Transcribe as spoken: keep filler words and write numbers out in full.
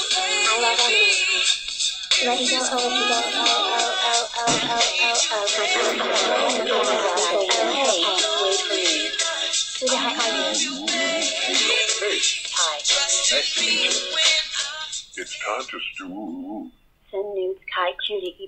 I love animals. Let me go, oh, let me go, oh, oh, oh, oh, oh, oh, oh, come on, come on, come on, hey, wait for me. Who the heck are you? Hey. Hi. Nice to meet you. It's time to stew. Send nudes, Kai, cutie.